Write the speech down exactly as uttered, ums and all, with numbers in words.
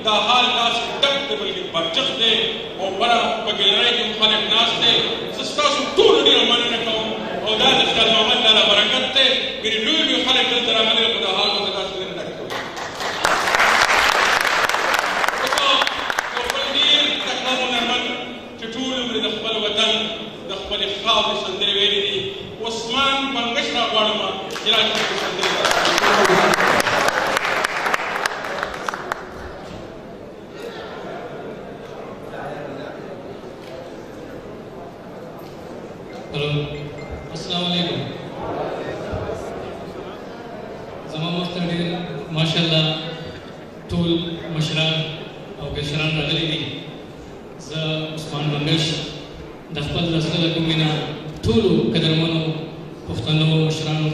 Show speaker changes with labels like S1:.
S1: دا حال داسې ډک دی بلکې برچخ دی او بره په ګیلرۍ کې خلک ناست دی. زه ستاسو ټولو ډېره مننه کوم او دا د خیر محمد لاله برکت دی. ګینې لوی لوی خلک دلته راغلي خو دا حال ورته داسې نه ډک کوي. چې ټول عمر د خپل وطن د خپلې خاورې سندرې ویلې دي. عثمان بنګش راغواړم چې راځي سندرې
S2: हेलो अस्सलाम वालेकुम. زما مخته ډېر ماشاءالله ټول مشران او کشران راغلي دي. زه عثمان بنګش د خپل د زړه له کومې نه ټولو قدرمنو پښتنو مشرانو